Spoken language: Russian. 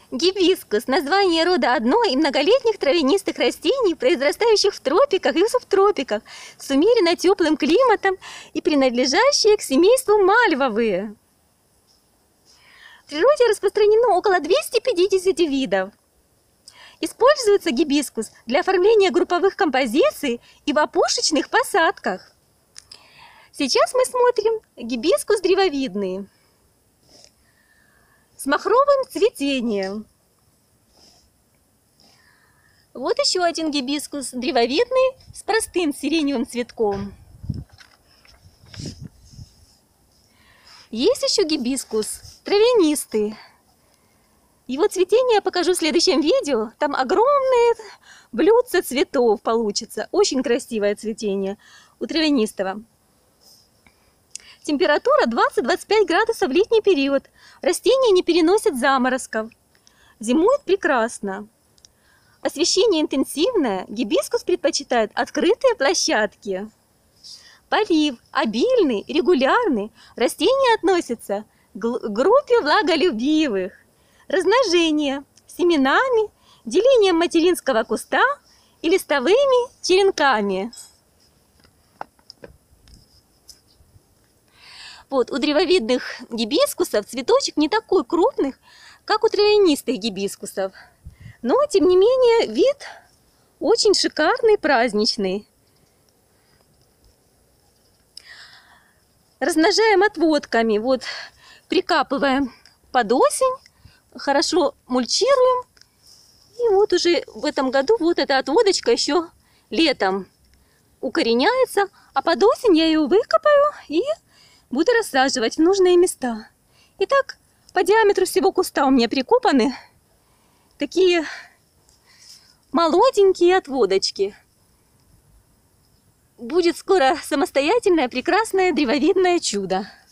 Гибискус – название рода одной- и многолетних травянистых растений, произрастающих в тропиках и субтропиках, с умеренно теплым климатом и принадлежащие к семейству мальвовые. В природе распространено около 250 видов. Используется гибискус для оформления групповых композиций и в опушечных посадках. Сейчас мы смотрим гибискус древовидный с махровым цветением. Вот еще один гибискус древовидный с простым сиреневым цветком. Есть еще гибискус травянистый. Его цветение я покажу в следующем видео. Там огромные блюдца цветов получится. Очень красивое цветение у травянистого. Температура 20-25 градусов в летний период. Растения не переносят заморозков. Зимуют прекрасно. Освещение интенсивное. Гибискус предпочитает открытые площадки. Полив обильный, регулярный. Растения относятся к группе влаголюбивых. Размножение семенами, делением материнского куста и листовыми черенками. Вот, у древовидных гибискусов цветочек не такой крупный, как у травянистых гибискусов. Но, тем не менее, вид очень шикарный, праздничный. Размножаем отводками. Вот, прикапываем под осень, хорошо мульчируем. И вот уже в этом году вот эта отводочка еще летом укореняется. А под осень я ее выкопаю и буду рассаживать в нужные места. Итак, по диаметру всего куста у меня прикопаны такие молоденькие отводочки. Будет скоро самостоятельное прекрасное древовидное чудо.